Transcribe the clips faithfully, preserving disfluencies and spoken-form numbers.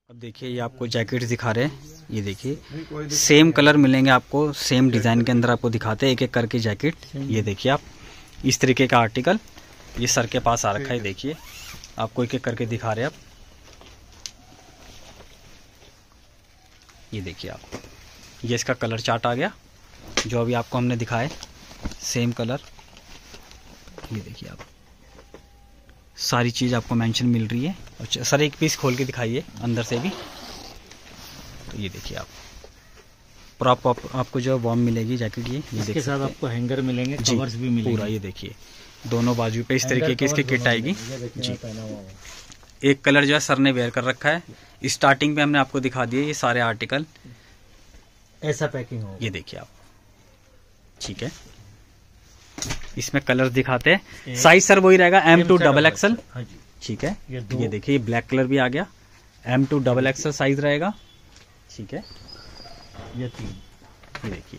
अब देखिए ये आपको जैकेट्स दिखा रहे हैं। ये देखिए सेम कलर मिलेंगे आपको, सेम डिज़ाइन के अंदर आपको दिखाते हैं एक एक करके जैकेट। ये देखिए आप इस तरीके का आर्टिकल ये सर के पास आ रखा है। देखिए आपको एक एक करके दिखा रहे हैं आप। ये देखिए आप, ये इसका कलर चार्ट आ गया जो अभी आपको हमने दिखाया, सेम कलर। ये देखिए आप, सारी चीज़ आपको मेंशन मिल रही है। अच्छा सर एक पीस खोल के दिखाइए अंदर से भी। तो ये देखिए आप प्रॉप आप, आपको जो वार्म मिलेगी जैकेट। ये ये इसके साथ आपको हैंगर मिलेंगे, कवर्स भी मिलेंगे पूरा। ये देखिए दोनों बाजू पे इस तरीके की इसकी किट आएगी जी। एक कलर जो है सर ने वेयर कर रखा है। स्टार्टिंग पे हमने आपको दिखा दिए ये सारे आर्टिकल, ऐसा पैकिंग हो। ये देखिए आप, ठीक है। इसमें कलर दिखाते हैं। साइज सर वही रहेगा एम टू डबल एक्सएल, ठीक है। ये, ये देखिए ब्लैक कलर भी आ गया, M to double XL size रहेगा, ठीक है। ये तीन, ये देखिए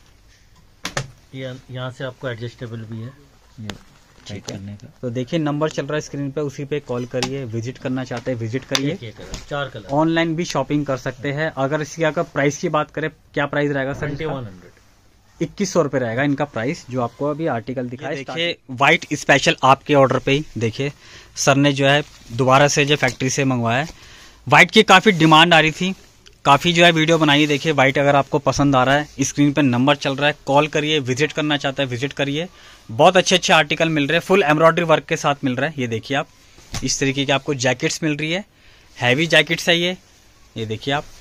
ये यहाँ से आपको एडजस्टेबल भी है ये टाइट करने का। तो देखिए नंबर चल रहा है स्क्रीन पे, उसी पे कॉल करिए। विजिट करना चाहते हैं विजिट करिए। चार कलर, ऑनलाइन भी शॉपिंग कर सकते हैं। अगर इसकी अगर प्राइस की बात करें, क्या प्राइस रहेगा सर? ट्वेंटी वन हंड्रेड इक्कीस सौ रुपये रहेगा इनका प्राइस, जो आपको अभी आर्टिकल दिखाया। देखिए व्हाइट स्पेशल आपके ऑर्डर पे ही देखिए सर ने जो है दोबारा से जो फैक्ट्री से मंगवाया है। व्हाइट की काफ़ी डिमांड आ रही थी, काफ़ी जो है वीडियो बनाई। देखिए व्हाइट अगर आपको पसंद आ रहा है, स्क्रीन पे नंबर चल रहा है, कॉल करिए। विजिट करना चाहता है विजिट करिए। बहुत अच्छे अच्छे आर्टिकल मिल रहे हैं, फुल एम्ब्रॉयडरी वर्क के साथ मिल रहा है। ये देखिए आप, इस तरीके की आपको जैकेट्स मिल रही है, हैवी जैकेट्स है ये। ये देखिए आप,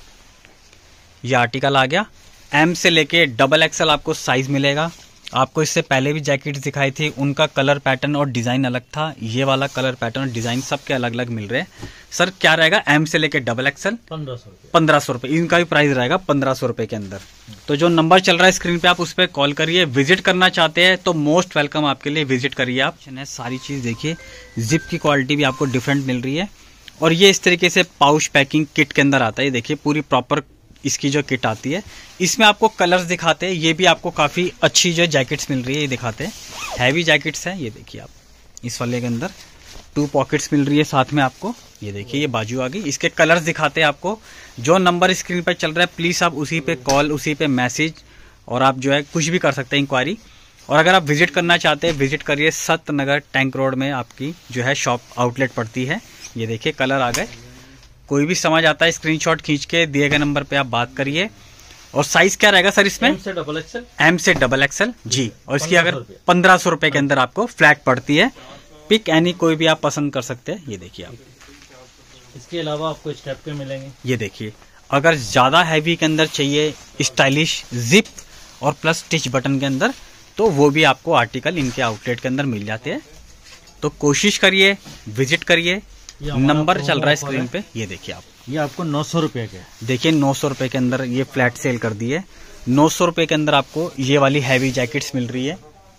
ये आर्टिकल आ गया। एम से लेके डबल एक्सएल आपको साइज मिलेगा। आपको इससे पहले भी जैकेट्स दिखाई थी, उनका कलर पैटर्न और डिजाइन अलग था। ये वाला कलर पैटर्न और डिजाइन सबके अलग अलग मिल रहे हैं। सर क्या रहेगा एम से लेके डबल एक्सएल? पंद्रह सौ रुपये पंद्रह सौ रुपये इनका भी प्राइस रहेगा, पंद्रह सौ रुपये के अंदर। तो जो नंबर चल रहा है स्क्रीन पे आप उस पर कॉल करिए। विजिट करना चाहते हैं तो मोस्ट वेलकम आपके लिए, विजिट करिए आप। सारी चीज देखिए, जिप की क्वालिटी भी आपको डिफरेंट मिल रही है। और ये इस तरीके से पाउच पैकिंग किट के अंदर आता है। देखिए पूरी प्रॉपर इसकी जो किट आती है, इसमें आपको कलर्स दिखाते हैं। ये भी आपको काफ़ी अच्छी जो जैकेट्स मिल रही है, ये दिखाते हैं। हैवी जैकेट्स हैं। ये देखिए आप, इस वाले के अंदर टू पॉकेट्स मिल रही है साथ में आपको। ये देखिए ये बाजू आ गई। इसके कलर्स दिखाते हैं आपको। जो नंबर स्क्रीन पर चल रहा है प्लीज़ आप उसी पे कॉल, उसी पे मैसेज, और आप जो है कुछ भी कर सकते हैं इंक्वायरी। और अगर आप विजिट करना चाहते हैं विजिट करिए। सतनगर टैंक रोड में आपकी जो है शॉप आउटलेट पड़ती है। ये देखिए कलर आ गए। कोई भी समझ आता है स्क्रीनशॉट खींच के दिए गए नंबर पे आप बात करिए। और साइज क्या रहेगा सर इसमें? एम से डबल एक्सएल। एम से डबल एक्सएल जी। और इसकी अगर पंद्रह सौ रुपए के अंदर आपको फ्लैट पड़ती है। पिक एनी कोई भी आप पसंद कर सकते हैं। ये देखिए आप, इसके अलावा आपको स्टेप पे मिलेंगे। ये देखिए अगर ज्यादा हैवी के अंदर चाहिए, स्टाइलिश जिप और प्लस स्टिच बटन के अंदर, तो वो भी आपको आर्टिकल इनके आउटलेट के अंदर मिल जाते हैं। तो कोशिश करिए, विजिट करिए। नंबर चल रहा है स्क्रीन पे। ये देखिए आप, ये आपको नौ सौ रुपये के, देखिए नौ सौ रुपए के अंदर ये फ्लैट सेल कर दी है। नौ सौ रुपए के अंदर आपको ये वाली हैवी जैकेट्स मिल रही है।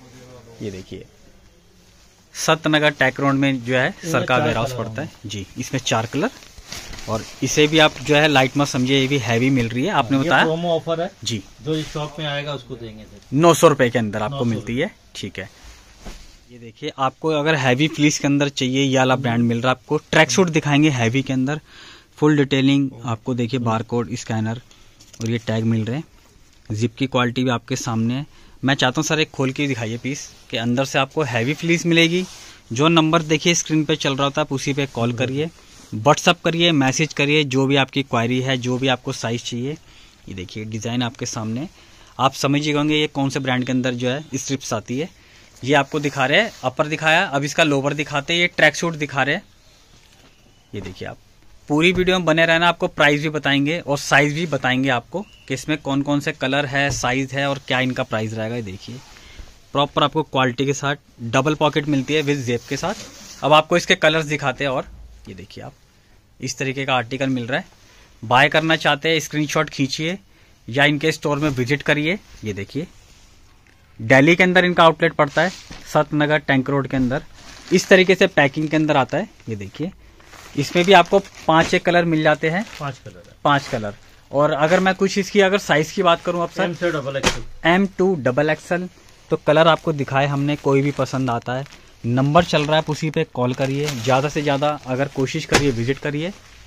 ये देखिए सतनगर टैंक रोड में जो है सर का वेयर हाउस पड़ता है जी। इसमें चार कलर, और इसे भी आप जो है लाइट मत समझिए, ये भी हैवी मिल रही है। आपने बताया प्रोमो ऑफर है जी, जो इस शॉप में आएगा उसको देंगे नौ सौ रुपए के अंदर आपको मिलती है, ठीक है। ये देखिए आपको अगर हैवी फ्लीस के अंदर चाहिए, ये वाला ब्रांड मिल रहा है आपको। ट्रैक सूट दिखाएंगे हैवी के अंदर, फुल डिटेलिंग आपको। देखिए बारकोड स्कैनर और ये टैग मिल रहे हैं। जिप की क्वालिटी भी आपके सामने है। मैं चाहता हूँ सर एक खोल के दिखाइए पीस के अंदर से आपको हैवी फ्लीस मिलेगी। जो नंबर देखिए स्क्रीन पे चल रहा होता है आप उसी पे कॉल करिए, व्हाट्सअप करिए, मैसेज करिए, जो भी आपकी क्वायरी है, जो भी आपको साइज चाहिए। ये देखिए डिज़ाइन आपके सामने, आप समझिए होंगे ये कौन से ब्रांड के अंदर जो है स्ट्रिप्स आती है। ये आपको दिखा रहे हैं, अपर दिखाया, अब इसका लोवर दिखाते हैं। ये ट्रैक सूट दिखा रहे हैं। ये देखिए आप पूरी वीडियो में बने रहना, आपको प्राइस भी बताएंगे और साइज भी बताएंगे आपको कि इसमें कौन कौन से कलर है, साइज है और क्या इनका प्राइस रहेगा। ये देखिए प्रॉपर आपको क्वालिटी के साथ डबल पॉकेट मिलती है विद जेब के साथ। अब आपको इसके कलर्स दिखाते हैं। और ये देखिए आप, इस तरीके का आर्टिकल मिल रहा है। बाय करना चाहते हैं स्क्रीनशॉट खींचिए या इनके स्टोर में विजिट करिए। ये देखिए दिल्ली के अंदर इनका आउटलेट पड़ता है, सतनगर टैंक रोड के अंदर। इस तरीके से पैकिंग के अंदर आता है। ये देखिए इसमें भी आपको पांच एक कलर मिल जाते हैं, पांच कलर है। पांच कलर। और अगर मैं कुछ इसकी अगर साइज की बात करूं अब सर, एम से double XL, M to double XL. तो कलर आपको दिखाए हमने, कोई भी पसंद आता है नंबर चल रहा है, आप उसी पे कॉल करिए। ज़्यादा से ज़्यादा अगर कोशिश करिए विजिट करिए।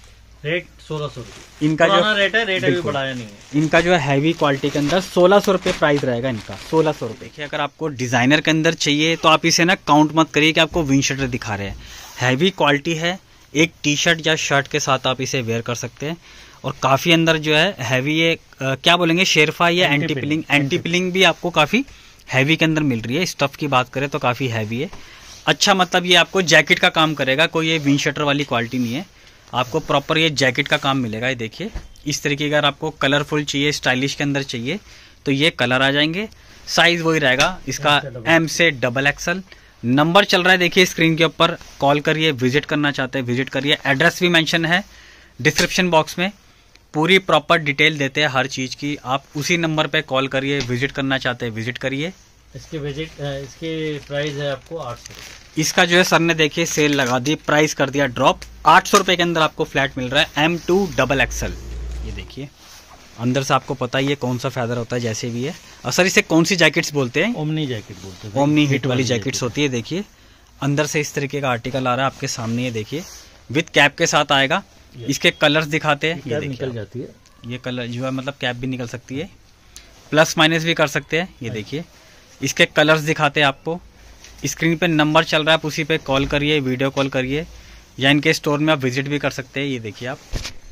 रेट सोलह सौ रुपये इनका जो रेट है, रेट अभी बढ़ाया नहीं है। इनका जो है हैवी क्वालिटी के अंदर सोलह सौ रुपये प्राइस रहेगा इनका, सोलह सौ रुपये। देखिए अगर आपको डिजाइनर के अंदर चाहिए तो आप इसे ना काउंट मत करिए कि आपको विंड शटर दिखा रहे हैं। हैवी क्वालिटी है, एक टी शर्ट या शर्ट के साथ आप इसे वेयर कर सकते हैं। और काफ़ी अंदर जो है हैवी ये आ, क्या बोलेंगे शेरफा या एंटी पिलिंग, एंटी पिलिंग भी आपको काफ़ी हैवी के अंदर मिल रही है। स्टफ की बात करें तो काफ़ी हैवी है। अच्छा मतलब ये आपको जैकेट का काम करेगा, कोई ये विंड शटर वाली क्वालिटी नहीं है, आपको प्रॉपर ये जैकेट का काम मिलेगा। ये देखिए इस तरीके का, अगर आपको कलरफुल चाहिए, स्टाइलिश के अंदर चाहिए तो ये कलर आ जाएंगे। साइज वही रहेगा इसका एम से डबल एक्सल। नंबर चल रहा है देखिए स्क्रीन के ऊपर, कॉल करिए, विजिट करना चाहते हैं विजिट करिए। एड्रेस भी मेंशन है डिस्क्रिप्शन बॉक्स में, पूरी प्रॉपर डिटेल देते हैं हर चीज़ की। आप उसी नंबर पे कॉल करिए, विजिट करना चाहते हैं विजिट करिए। इसकी विजिट इसकी प्राइस है आपको आठ सौ। इसका जो है सर ने देखिए सेल लगा दी, प्राइस कर दिया ड्रॉप। आठ सौ रुपये के अंदर आपको फ्लैट मिल रहा है एम टू डबल एक्सल। ये देखिए अंदर से आपको पता ही है कौन सा फैदर होता है, जैसे भी है। और सर इसे कौन सी जैकेट्स बोलते हैं? ओमनी जैकेट बोलते हैं। ओमनी हिट वाली जैकेट्स होती है। देखिए अंदर से इस तरीके का आर्टिकल आ रहा है आपके सामने, ये देखिए विद कैप के साथ आएगा। इसके कलर्स दिखाते हैं, ये निकल जाती है ये कलर जो है, मतलब कैप भी निकल सकती है, प्लस माइनस भी कर सकते हैं। ये देखिए इसके कलर्स दिखाते हैं आपको। स्क्रीन पे नंबर चल रहा है, आप उसी पे कॉल करिए, वीडियो कॉल करिए, या इनके स्टोर में आप विजिट भी कर सकते हैं। ये देखिए आप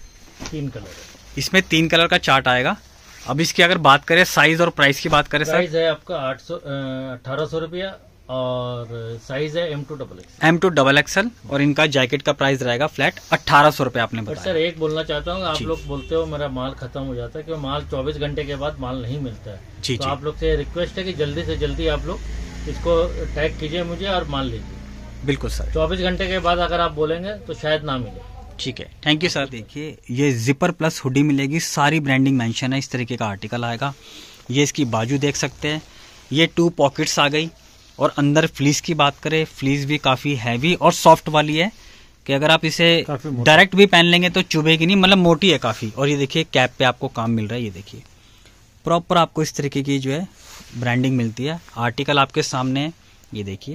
तीन कलर है, इसमें तीन कलर का चार्ट आएगा। अब इसकी अगर बात करें साइज और प्राइस की बात करें, प्राइस है आपका आठ सौ अठारह सौ रुपया और साइज है M to double XL. M to double XL और इनका जैकेट का प्राइस रहेगा फ्लैट अट्ठारह सौ रुपये आपने बताया। सर एक बोलना चाहता हूँ, आप लोग बोलते हो मेरा माल खत्म हो जाता है, क्योंकि माल चौबीस घंटे के बाद माल नहीं मिलता है। जी, तो जी। आप लोग से रिक्वेस्ट है कि जल्दी से जल्दी आप लोग इसको टैग कीजिए मुझे और माल लीजिए। बिल्कुल सर, चौबीस घंटे के बाद अगर आप बोलेंगे तो शायद ना मिले। ठीक है, थैंक यू सर। देखिए ये जिपर प्लस हुडी मिलेगी, सारी ब्रांडिंग मेंशन है, इस तरीके का आर्टिकल आएगा। ये इसकी बाजू देख सकते हैं, ये टू पॉकेट्स आ गई। और अंदर फ्लीस की बात करें, फ्लीस भी काफ़ी हैवी और सॉफ्ट वाली है कि अगर आप इसे डायरेक्ट भी पहन लेंगे तो चुभेगी नहीं, मतलब मोटी है काफ़ी। और ये देखिए कैप पे आपको काम मिल रहा है, ये देखिए प्रॉपर आपको इस तरीके की जो है ब्रांडिंग मिलती है। आर्टिकल आपके सामने है, ये देखिए।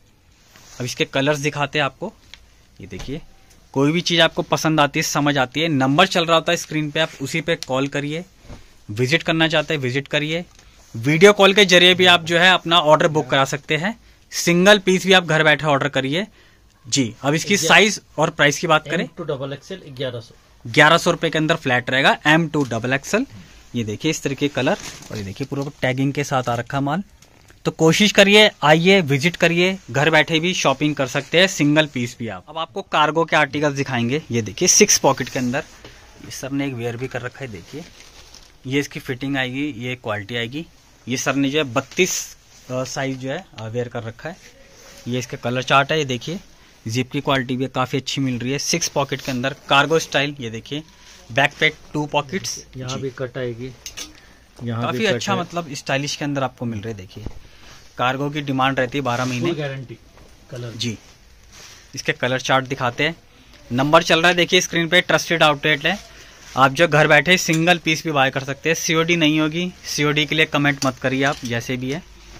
अब इसके कलर्स दिखाते हैं आपको, ये देखिए। कोई भी चीज़ आपको पसंद आती है, समझ आती है, नंबर चल रहा होता है स्क्रीन पे, आप उसी पे कॉल करिए। विजिट करना चाहते हैं विजिट करिए। वीडियो कॉल के जरिए भी आप जो है अपना ऑर्डर बुक करा सकते हैं। सिंगल पीस भी आप घर बैठे ऑर्डर करिए जी। अब इसकी साइज और प्राइस की बात करें, टू डबल एक्सल ग्यारह सौ ग्यारह सौ रुपए के अंदर फ्लैट रहेगा एम टू डबल एक्सल। ये देखिए इस तरीके कलर, और ये देखिए पूरा टैगिंग के साथ आ रखा माल। तो कोशिश करिए, आइए विजिट करिए, घर बैठे भी शॉपिंग कर सकते हैं, सिंगल पीस भी आप। अब आपको कार्गो के आर्टिकल्स दिखाएंगे। ये देखिए सिक्स पॉकेट के अंदर, ये सर ने एक वेयर भी कर रखा है। देखिए ये इसकी फिटिंग आएगी, ये क्वालिटी आएगी। ये सर ने जो है बत्तीस साइज जो है वेयर कर रखा है। ये इसका कलर चार्ट है, ये देखिए। जिप की क्वालिटी भी काफ़ी अच्छी मिल रही है, सिक्स पॉकेट के अंदर कार्गो स्टाइल। ये देखिए बैक पैक टू पॉकेट्स, यहाँ भी कट आएगी, यहाँ काफ़ी अच्छा मतलब स्टाइलिश के अंदर आपको मिल रहे हैं। देखिए कार्गो की डिमांड रहती है बारह महीने गारंटी कलर जी। इसके कलर चार्ट दिखाते हैं, नंबर चल रहा है देखिए स्क्रीन पे। ट्रस्टेड आउटलेट है, आप जो घर बैठे सिंगल पीस भी बाय कर सकते हैं। सीओडी नहीं होगी, सीओडी के लिए कमेंट मत करिए आप, जैसे भी है।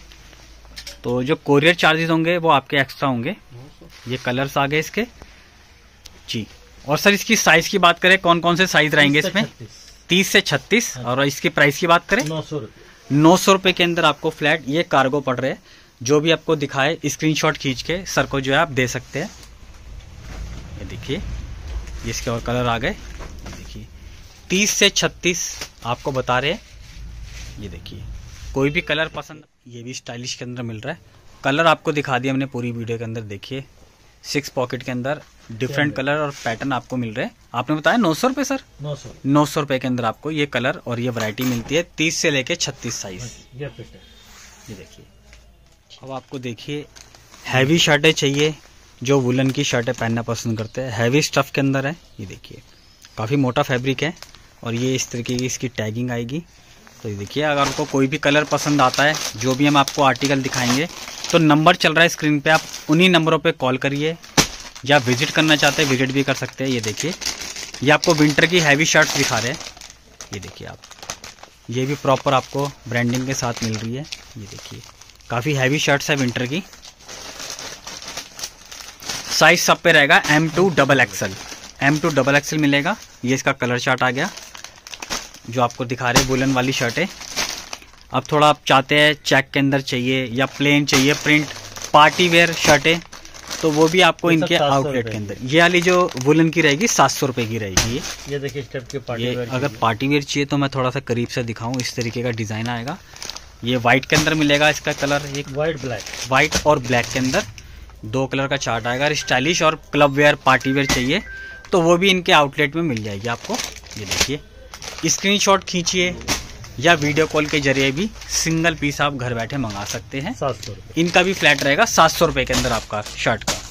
तो जो कोरियर चार्जेस होंगे वो आपके एक्स्ट्रा होंगे। ये कलर्स आ गए इसके जी। और सर इसकी साइज की बात करें, कौन कौन से साइज रहेंगे इसमें? तीस से छत्तीस। और इसकी प्राइस की बात करें, नौ सौ रुपये नौ सौ रुपये के अंदर आपको फ्लैट ये कार्गो पड़ रहे हैं। जो भी आपको दिखाए स्क्रीनशॉट खींच के सर को जो है आप दे सकते हैं। ये देखिए ये इसके और कलर आ गए, देखिए तीस से छत्तीस आपको बता रहे हैं। ये देखिए कोई भी कलर पसंद, ये भी स्टाइलिश के अंदर मिल रहा है। कलर आपको दिखा दिया हमने पूरी वीडियो के अंदर। देखिए सिक्स पॉकेट के अंदर डिफरेंट कलर और पैटर्न आपको मिल रहे हैं। आपने बताया नौ सौ रुपये सर, नौ सौ नौ सौ रुपये के अंदर आपको ये कलर और ये वैरायटी मिलती है, तीस से लेके छत्तीस साइज। ये देखिए अब आपको देखिए हैवी शर्टें चाहिए, जो वुलन की शर्टें पहनना पसंद करते हैं, हैवी स्टफ के अंदर है। ये देखिए काफ़ी मोटा फैब्रिक है और ये इस तरीके की इसकी टैगिंग आएगी। तो ये देखिए अगर आपको कोई भी कलर पसंद आता है, जो भी हम आपको आर्टिकल दिखाएंगे, तो नंबर चल रहा है स्क्रीन पे, आप उन्हीं नंबरों पे कॉल करिए, या विजिट करना चाहते हैं विजिट भी कर सकते हैं। ये देखिए ये आपको विंटर की हैवी शर्ट्स दिखा रहे हैं। ये देखिए आप, ये भी प्रॉपर आपको ब्रांडिंग के साथ मिल रही है। ये देखिए काफ़ी हैवी शर्ट्स है विंटर की। साइज सब पे रहेगा M to double XL, M to double XL मिलेगा। ये इसका कलर चार्ट आ गया जो आपको दिखा रहे हैं, वुलन वाली शर्ट है। अब थोड़ा आप चाहते हैं चेक के अंदर चाहिए या प्लेन चाहिए, प्रिंट पार्टी वेयर शर्ट है, तो वो भी आपको इनके आउटलेट के अंदर, ये वाली जो वुलन की रहेगी सात सौ रुपए की रहेगी। ये ये देखिए स्टेप के पार्टी ये वेयर। अगर पार्टी वेयर चाहिए तो मैं थोड़ा सा करीब से दिखाऊं, इस तरीके का डिजाइन आएगा। ये व्हाइट के अंदर मिलेगा, इसका कलर एक व्हाइट ब्लैक, व्हाइट और ब्लैक के अंदर दो कलर का चार्ट आएगा। स्टाइलिश और क्लब वेयर पार्टी वेयर चाहिए तो वो भी इनके आउटलेट में मिल जाएगी आपको। ये देखिए, स्क्रीनशॉट खींचिए या वीडियो कॉल के जरिए भी सिंगल पीस आप घर बैठे मंगा सकते हैं। सात सौ रुपये इनका भी फ्लैट रहेगा सात सौ रुपये के अंदर आपका शर्ट का।